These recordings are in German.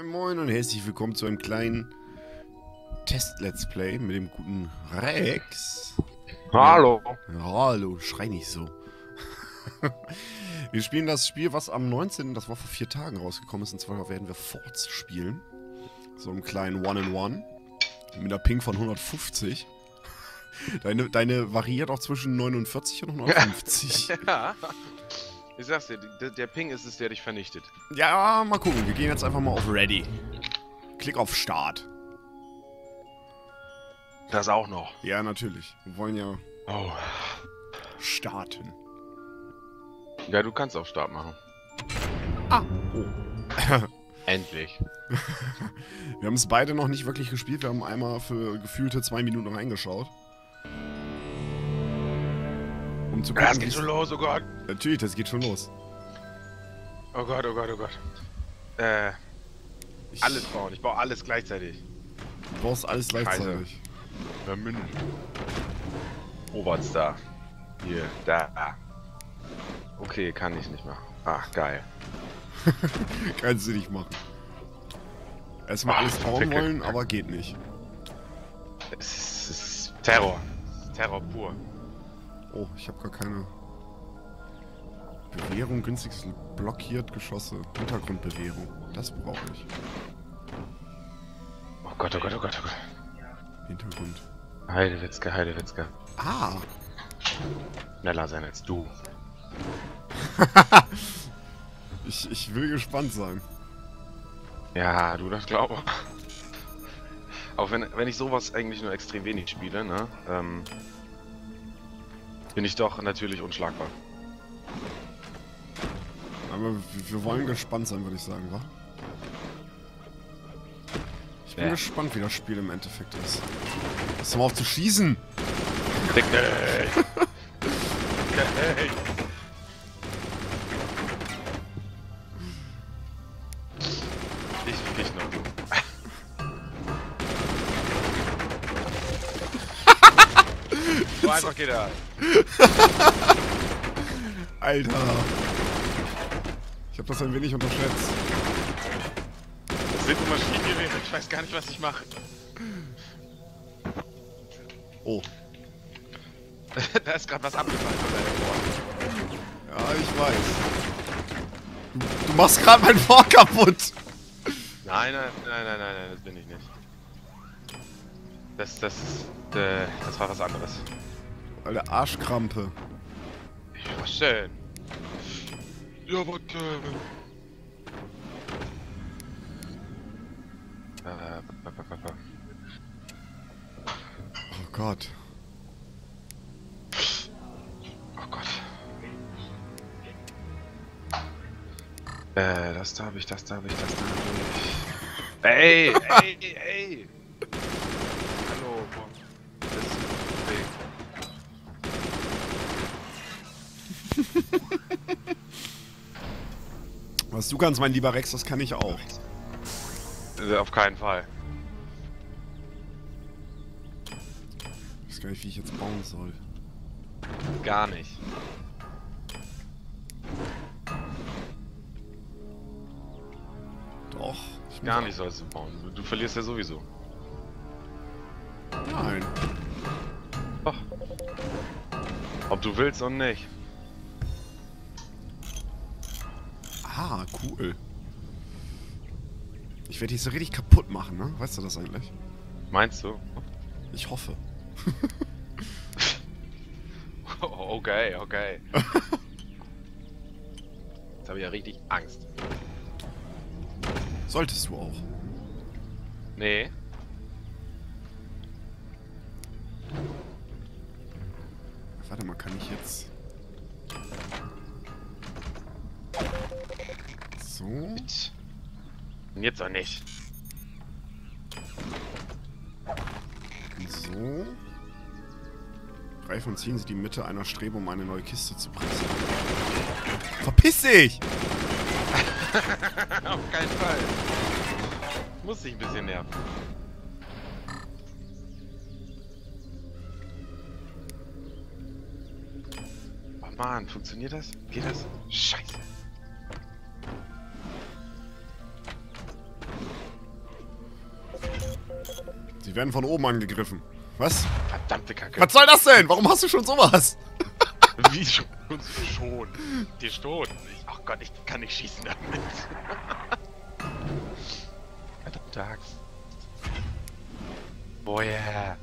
Moin Moin und herzlich willkommen zu einem kleinen Test-Let's Play mit dem guten Rex. Hallo. Ja, hallo, schrei nicht so. Wir spielen das Spiel, was am 19., das war vor 4 Tagen rausgekommen ist, und zwar werden wir Forts spielen. So einen kleinen One-in-One. Mit einer Ping von 150. Deine variiert auch zwischen 49 und 150. Ja. Ich sag's dir, der Ping ist es, der dich vernichtet. Ja, mal gucken. Wir gehen jetzt einfach mal auf Ready. Klick auf Start. Das auch noch. Ja, natürlich. Wir wollen ja Oh. starten. Ja, du kannst auf Start machen. Ah. Oh. Endlich. Wir haben es beide noch nicht wirklich gespielt. Wir haben einmal für gefühlte 2 Minuten reingeschaut. Um zu gucken, Das geht schon los, oh Gott. Natürlich, das geht schon los. Oh Gott, oh Gott, oh Gott. Alles bauen. Ich baue alles gleichzeitig. Du brauchst alles gleichzeitig. Oberts da. Hier, da. Okay, kann ich nicht machen. Ach, geil. Kannst du nicht machen. Erstmal alles bauen wollen, aber geht nicht. Es ist Terror. Es ist Terror pur. Oh, ich habe gar keine Bewährung, günstiges blockiert Geschosse, Hintergrundbewährung. Das brauche ich. Oh Gott, oh Gott, oh Gott, oh Gott. Hintergrund. Heidewitzka, Heidewitzka. Ah! Schneller sein als du. Ich will gespannt sein. Ja, du, das glaube. Auch wenn ich sowas eigentlich nur extrem wenig spiele, ne? Bin ich doch natürlich unschlagbar. Aber wir wollen gespannt sein, würde ich sagen, wa? Ich bin gespannt, wie das Spiel im Endeffekt ist. Lass doch mal auf zu schießen! Hey. Ich noch, du. So einfach geht er. Alter! Ich habe das ein wenig unterschätzt. Das sind nur Maschinengewehre, ich weiß gar nicht, was ich mache. Oh. Da ist gerade was abgefallen von deinem Ohr. Ja, ich weiß. Du machst gerade mein Fort kaputt! Nein, das bin ich nicht. Das war was anderes. Alter, Arschkrampe. Was denn? Ja, warte. Oh Gott. Oh Gott. Das darf ich. Ey! Hallo, boah. Das ist Was du kannst, mein lieber Rex, das kann ich auch. auf keinen Fall. Ich weiß gar nicht, wie ich jetzt bauen soll. Gar nicht. Doch. Ich Gar nicht sollst du bauen. Du verlierst ja sowieso. Nein. Doch. Ob du willst und nicht. Ah, cool. Ich werde dich so richtig kaputt machen, ne? Weißt du das eigentlich? Meinst du? Ich hoffe. Okay. Jetzt habe ich ja richtig Angst. Solltest du auch. Nee. Warte mal, kann ich jetzt... So. Und jetzt auch nicht. So. Greifen und ziehen Sie die Mitte einer Strebe, um eine neue Kiste zu pressen. Verpiss dich! Auf keinen Fall. Muss sich ein bisschen nerven. Oh Mann, funktioniert das? Geht das? Scheiße. werden von oben angegriffen. Was? Verdammte Kacke. Was soll das denn? Warum hast du schon sowas? Wie schon? Schon. Die schon. Ach Gott, ich kann nicht schießen damit. Verdammte Axt. Boah, yeah.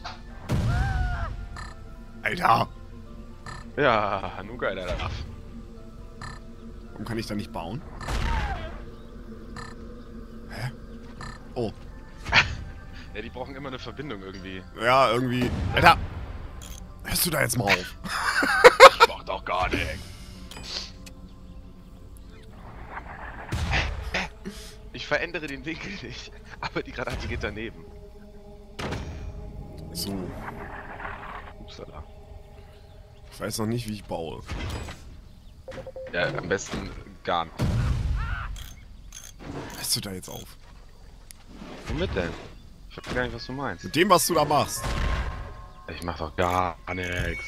Alter. Ja, nun geiler Raff. Warum kann ich da nicht bauen? Hä? Oh. Ja, die brauchen immer eine Verbindung irgendwie. Ja, irgendwie. Alter! Hörst du da jetzt mal auf? Ich mach doch gar nichts. Ich verändere den Winkel nicht, aber die Granate geht daneben. So. Upsala. Ich weiß noch nicht, wie ich baue. Ja, am besten gar nicht. Hörst du da jetzt auf? Womit denn? Ich weiß gar nicht, was du meinst. Mit dem, was du da machst. Ich mach doch gar nichts.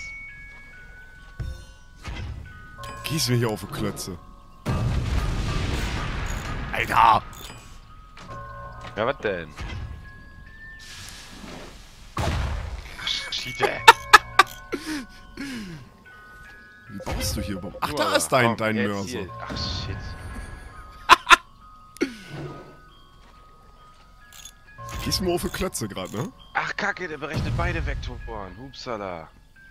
Gieß mir hier auf die Klötze. Alter! Ja, was denn? Ach, Schiete! Wie baust du hier überhaupt? Ach, Du, da aber, ist dein komm, jetzt Mörser. hier. Ach, shit. Gieß mir auf die Klötze gerade, ne? Ach, Kacke, der berechnet beide Vektoren. Hupsala.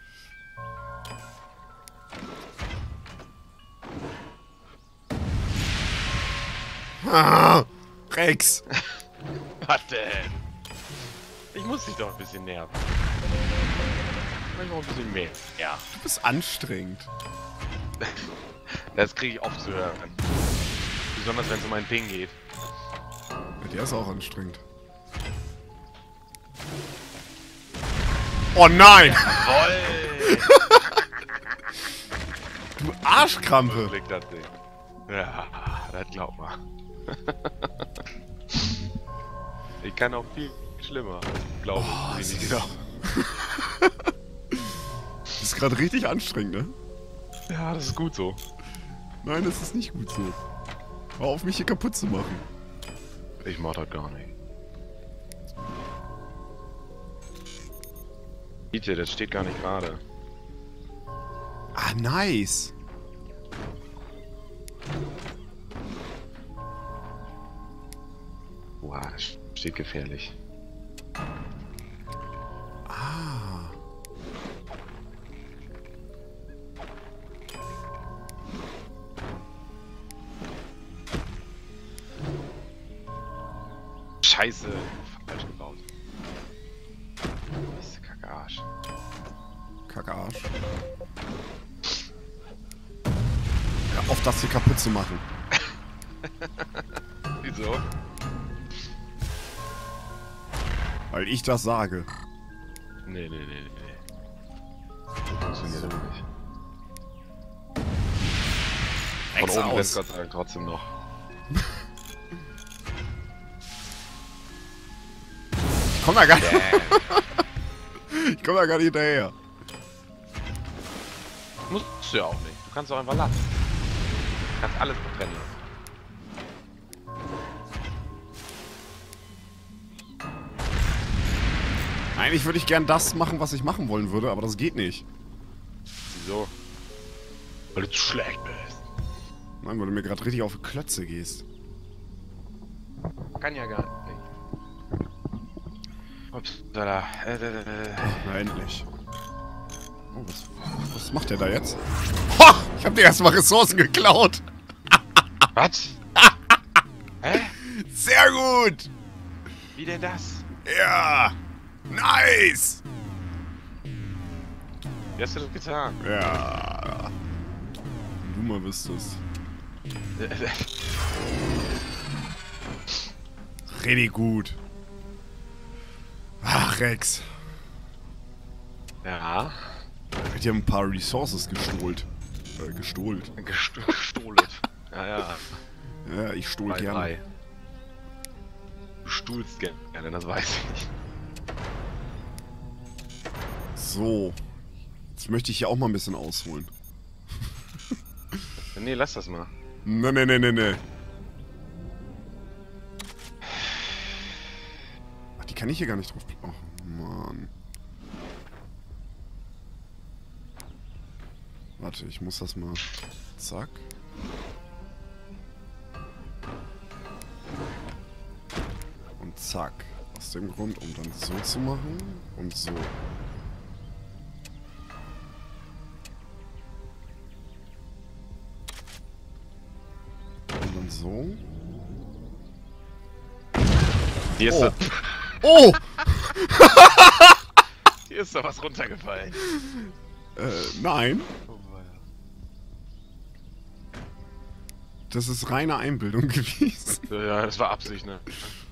Ah, Rex! Was denn? Ich muss dich doch ein bisschen nerven. Manchmal ein bisschen mehr. Ja. Du bist anstrengend. Das kriege ich oft zu hören. Besonders wenn es um ein Ding geht. Ja, der ist auch anstrengend. Oh nein! Jawoll! Du Arschkrampe! Blick das Ding. Ja, das glaub mal. Ich kann auch viel schlimmer, glaube Oh, ich. das Wie ist nicht Das ist gerade richtig anstrengend, ne? Ja, das ist gut so. Nein, das ist nicht gut so. Hör auf, mich hier kaputt zu machen. Ich mach das gar nicht. Bitte, das steht gar nicht gerade. Ah, nice! Wow, das steht gefährlich. Ah. Scheiße, falsch gebaut. Mist, Kacke Arsch. Kacke Arsch. Hör auf, das hier kaputt zu machen. Wieso? Weil ich das sage. Nee. So funktioniert das nicht. Von Rex oben aus. brennt Gott sei Dank trotzdem noch. Ich komm da gar nicht. Ich komm da gar nicht hinterher. Musst du ja auch nicht. Du kannst auch einfach lassen. Du kannst alles brennen lassen. Eigentlich würde ich gern das machen, was ich machen wollen würde, aber das geht nicht. Wieso? Weil du zu schlecht bist. Nein, weil du mir gerade richtig auf die Klötze gehst. Kann ja gar nicht. Upsala. Na, endlich. Oh, was macht der da jetzt? Ho! Ich hab dir erstmal Ressourcen geklaut. Was? Hä? Sehr gut. Wie denn das? Ja. Nice. Wie hast du das getan? Ja. Du mal wüsstest. Richtig gut. Ach, Rex. Ja. Ich hab ein paar Resources gestohlt. Gestohlt. Gestohlen. Ja. Ja, ich stohl gerne. 3-3. Du stuhlst gerne, das weiß ich. So. Jetzt möchte ich hier auch mal ein bisschen ausholen. Nee, lass das mal. Ne. Ach, die kann ich hier gar nicht drauf... Oh, Mann. Warte, ich muss das mal... Zack. Und zack. Aus dem Grund, um dann so zu machen und so. Und dann so. Hier ist Oh! da, Oh! hier ist da was runtergefallen. Nein. Oh, weia. Das ist reine Einbildung gewesen. Ja, das war Absicht, ne?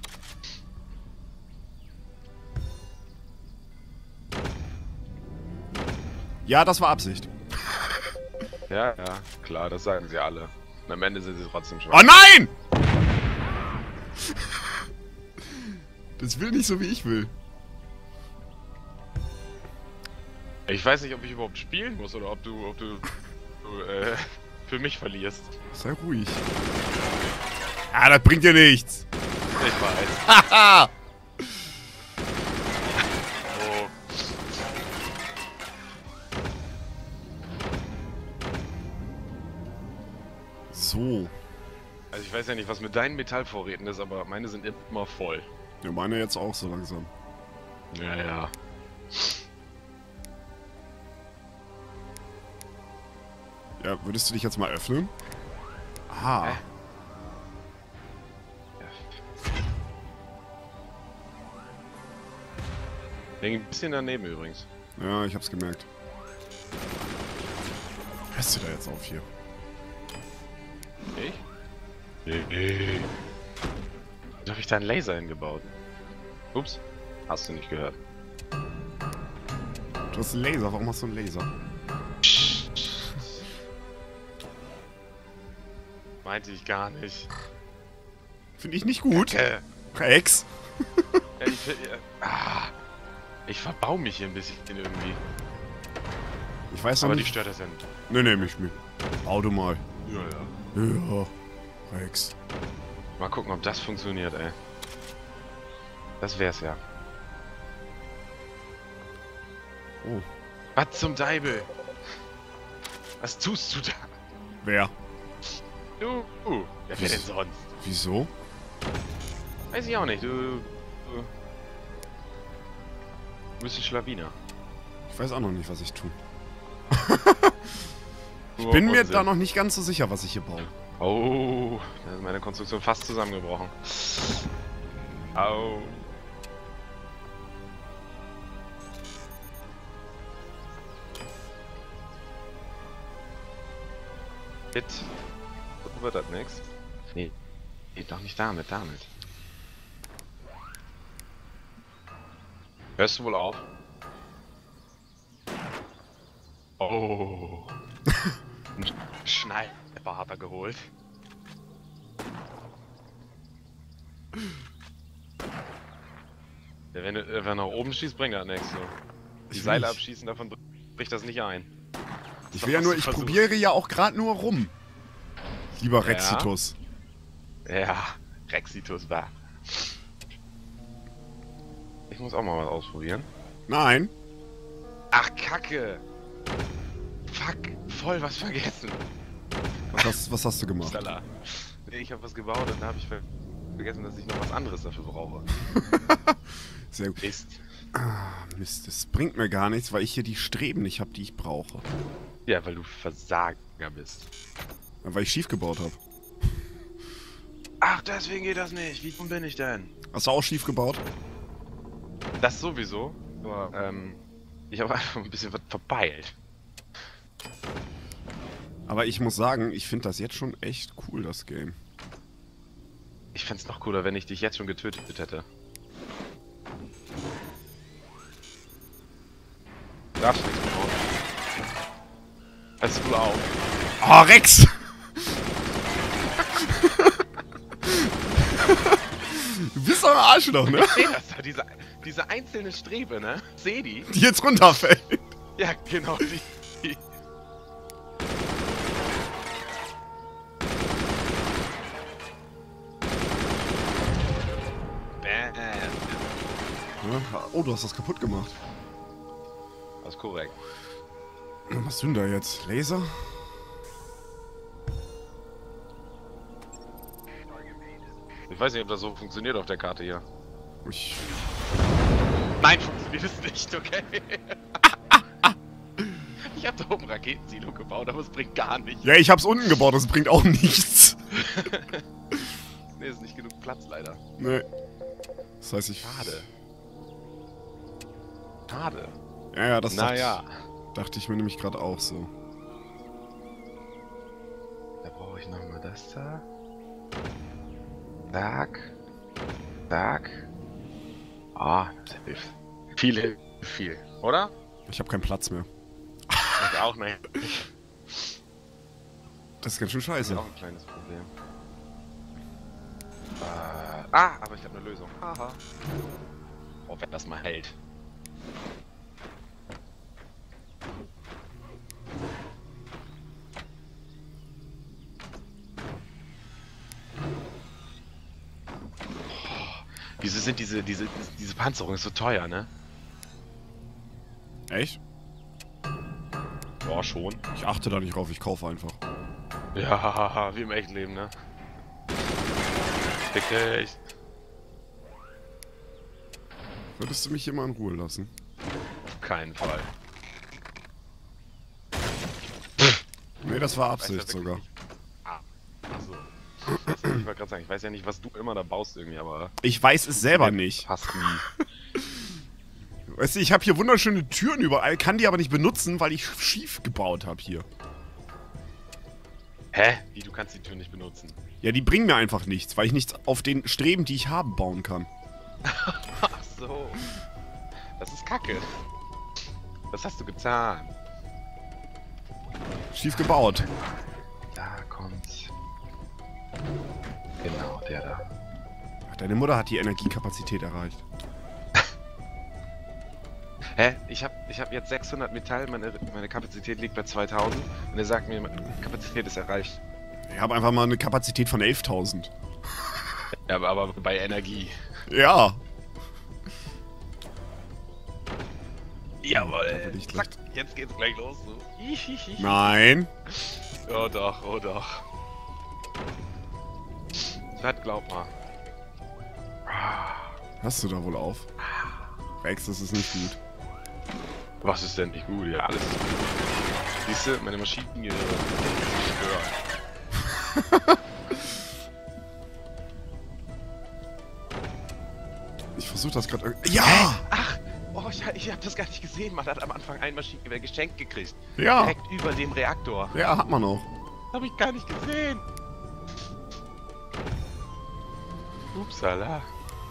Ja, das war Absicht. Ja, ja, klar, das sagen sie alle. Und am Ende sind sie trotzdem schwach. Oh nein! Das will nicht so, wie ich will. Ich weiß nicht, ob ich überhaupt spielen muss oder ob du für mich verlierst. Sei ruhig. Ah, das bringt dir nichts. Ich weiß. Haha! Oh. So. Also ich weiß ja nicht, was mit deinen Metallvorräten ist, aber meine sind immer voll. Ja, meine jetzt auch so langsam. Ja, ja. Ja, würdest du dich jetzt mal öffnen? Aha. Hängt ein bisschen daneben übrigens. Ja, ich hab's gemerkt. Hörst du da jetzt auf hier? Ich? Nee. Wieso hab ich da einen Laser hingebaut? Ups. Hast du nicht gehört. Du hast einen Laser, warum hast du einen Laser? Meinte ich gar nicht. Finde ich nicht gut. Kacke. Rex. Ja, ich verbau mich hier ein bisschen irgendwie. Ich weiß noch Aber die nicht. stört das ja nicht. Nee, mich. Bau du mal. Ja, ja. Ja. Rex. Mal gucken, ob das funktioniert, ey. Das wär's ja. Oh. Was zum Deibel? Was tust du da? Wer? Du. Ja, wer denn sonst? Wieso? Weiß ich auch nicht. Du bist ein Schlawiner. Ich weiß auch noch nicht, was ich tue. Ich bin mir da noch nicht ganz so sicher, was ich hier baue. Oh, da ist meine Konstruktion fast zusammengebrochen. Au. Shit. So wird das nix. Nee. Geht doch nicht damit. Hörst du wohl auf? Oh. Ein Schneider hat er geholt. Ja, wenn er nach oben schießt, bringt er nichts. So. Die Seile abschießen, davon bricht das nicht ein. Ich will ja nur, ich probiere ja auch gerade nur rum. Lieber Rexitus. Ja, Rexitus war. Ich muss auch mal was ausprobieren. Nein. Ach, Kacke! Fuck, voll was vergessen. Was hast du gemacht? Stella. Nee, ich habe was gebaut und da habe ich vergessen, dass ich noch was anderes dafür brauche. Sehr gut. Mist. Ah, Mist, das bringt mir gar nichts, weil ich hier die Streben nicht habe, die ich brauche. Ja, weil du Versager bist. Ja, weil ich schief gebaut habe. Ach, deswegen geht das nicht. Wie dumm bin ich denn? Hast du auch schief gebaut? Das sowieso. Nur, ich habe einfach ein bisschen was verpeilt. Aber ich muss sagen, ich finde das jetzt schon echt cool, das Game. Ich fände es noch cooler, wenn ich dich jetzt schon getötet hätte. Darfst nichts mehr bauen. Hörst du auf? Oh, Rex! Du bist doch ein Arschloch, ne? Ich seh das da, diese einzelne Strebe, ne? Seh die? Die jetzt runterfällt. Ja, genau, die. Bam. Ja? Oh, du hast das kaputt gemacht. Das ist korrekt. Was hast du denn da jetzt? Laser? Ich weiß nicht, ob das so funktioniert auf der Karte hier. Ich... Nein, funktioniert es nicht, okay? Ich hab da oben ein Raketensilo gebaut, aber es bringt gar nichts. Ja, ich hab's unten gebaut, das bringt auch nichts. Nee, ist nicht genug Platz leider. Nee. Das heißt, ich... Schade. Schade. Ja, das Naja. dachte ich mir nämlich gerade auch so. Da brauche ich nochmal das da. Zack. Zack. Ah, das hilft. Viel, oder? Ich habe keinen Platz mehr. Ich auch nicht. Das ist ganz schön Das scheiße. ist auch ein kleines Problem. Aber ich habe eine Lösung. Haha. Oh, wenn das mal hält. Wieso sind diese Panzerung ist so teuer, ne? Echt? Boah, schon. Ich achte da nicht drauf, ich kaufe einfach. Ja, wie im echten Leben, ne? Wirklich. Würdest du mich hier mal in Ruhe lassen? Auf keinen Fall. Nee, das war Weiß ja Absicht wirklich sogar. nicht. Ah, achso. Ich wollte gerade sagen, ich weiß ja nicht, was du immer da baust irgendwie, aber... Ich weiß es selber nicht. Fast nie. Weißt du, ich habe hier wunderschöne Türen überall, kann die aber nicht benutzen, weil ich schief gebaut habe hier. Hä? Wie, du kannst die Tür nicht benutzen? Ja, die bringen mir einfach nichts, weil ich nichts auf den Streben, die ich habe, bauen kann. Ach so. Das ist Kacke. Was hast du getan? Schief gebaut. Da kommt's. Genau, der da. Ach, deine Mutter hat die Energiekapazität erreicht. Hä? Ich hab jetzt 600 Metall, meine Kapazität liegt bei 2000 und er sagt mir, meine Kapazität ist erreicht. Ich habe einfach mal eine Kapazität von 11.000. Ja, aber bei Energie. Ja. Jawohl. ich Zack, jetzt geht's gleich los. So. Nein. Oh doch, oh doch. Das glaub mal. Hast du da wohl auf? Rex, das ist nicht gut. Was ist denn nicht gut? Ja, alles ist gut. Siehst du, meine Maschinen zerstören. Ich versuche das gerade... Ja! Ach! Oh, ich hab das gar nicht gesehen. Man hat am Anfang ein Maschinengewehr geschenkt gekriegt. Ja! Direkt über dem Reaktor. Ja, hat man auch. Hab ich gar nicht gesehen. Upsala.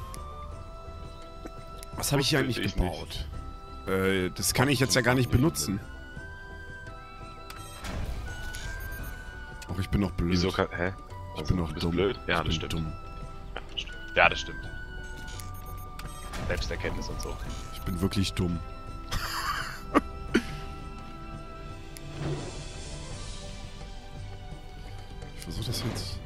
Was habe ich hier eigentlich Ich gebaut? Das kann ich jetzt ja gar nicht benutzen. Ach, ich bin noch blöd. Wieso kann... Hä? Ich bin noch du bist dumm. blöd? Ja, Ich das bin stimmt. dumm. Ja, das stimmt. Ja, das stimmt. Selbsterkenntnis und so. Ich bin wirklich dumm. Ich versuche das jetzt...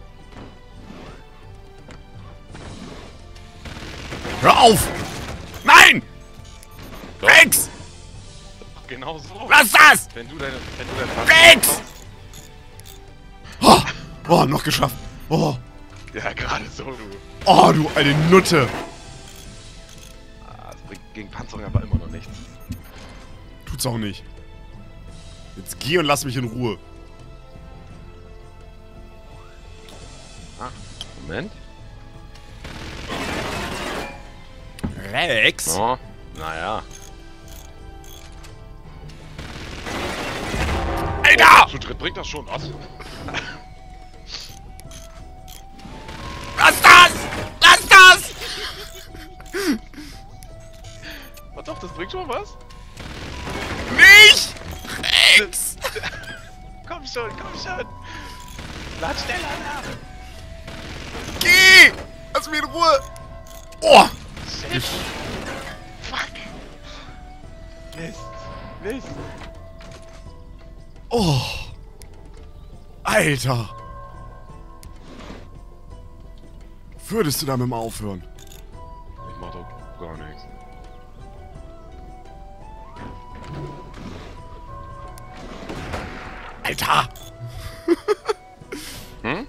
Hör auf! Nein! Doch. Rex! Genau so. Lass das! Wenn du deine Rex! Oh, oh, noch geschafft. Oh, Ja, gerade so, du. oh, du eine Nutte. Das bringt gegen Panzerung aber immer noch nichts. Tut's auch nicht. Jetzt geh und lass mich in Ruhe. Moment. Rex? Oh, naja. Alter! Zu dritt bringt das schon was. Lass das! Lass das! Oh doch, das bringt schon was. Nicht! Rex! Komm schon, komm schon. Lad schneller nach. Geh! Lass mich in Ruhe! Oh! Shit. Fuck. Mist. Mist. Oh! Alter! Würdest du damit mal aufhören? Ich mach doch gar nichts. Alter! Hm?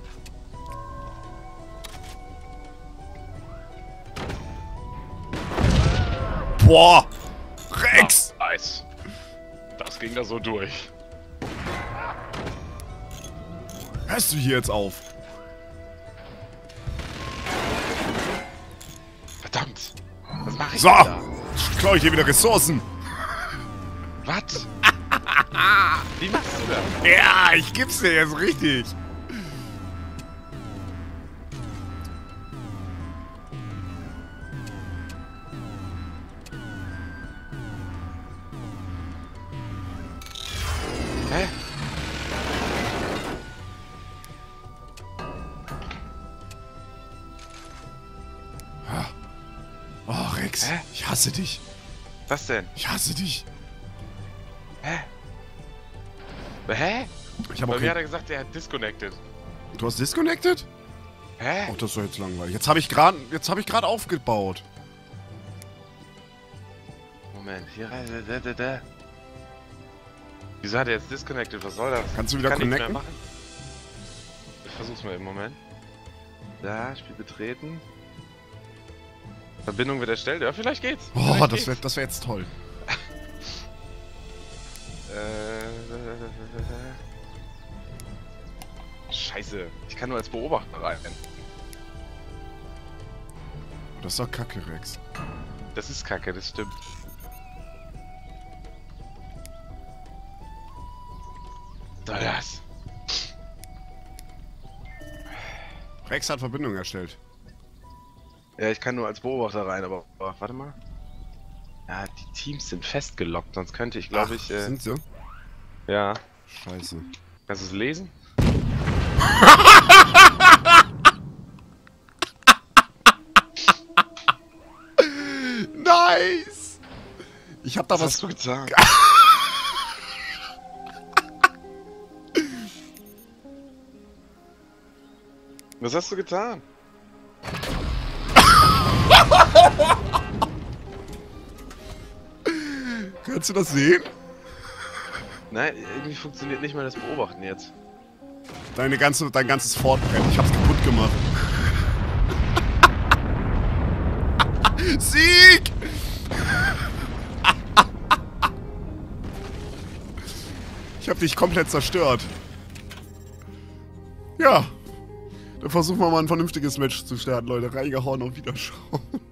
Boah! Rex! Ah, nice. Das ging da so durch. Hörst du hier jetzt auf? Verdammt! Was mache ich So! denn da? Klau ich hier wieder Ressourcen! Was? Wie machst du das? Ja, ich geb's dir jetzt richtig! Hä? Oh, Rex, Hä? ich hasse dich. Was denn? Ich hasse dich. Hä? Hä? Ich habe Bei auch mir hat kein... er gesagt, er hat disconnected. Du hast disconnected? Hä? Oh, das ist doch jetzt langweilig. Jetzt habe ich gerade aufgebaut. Moment, hier rein. Wieso hat er jetzt disconnected? Was soll das? Kannst du wieder Kann nichts connecten? mehr machen? Ich versuch's mal im Moment. Da, Spiel betreten. Verbindung wird erstellt. Ja, vielleicht geht's. Oh, Vielleicht das wär jetzt toll. Scheiße. Ich kann nur als Beobachter rein. Das ist doch kacke, Rex. Das ist kacke, das stimmt. Soll das? Rex hat Verbindung erstellt. Ja, ich kann nur als Beobachter rein, aber warte mal. Ja, die Teams sind festgelockt, sonst könnte ich, glaube ich, Sind sie? ja. Scheiße. Kannst du es lesen? Nice! Ich hab da Was was... hast du getan? Was hast du getan? Kannst du das sehen? Nein, irgendwie funktioniert nicht mal das Beobachten jetzt. Dein ganzes Fort brennt. Ich hab's kaputt gemacht. Sieg! Ich hab dich komplett zerstört. Ja. Dann versuchen wir mal ein vernünftiges Match zu starten, Leute. Reingehauen, auf Wiederschauen.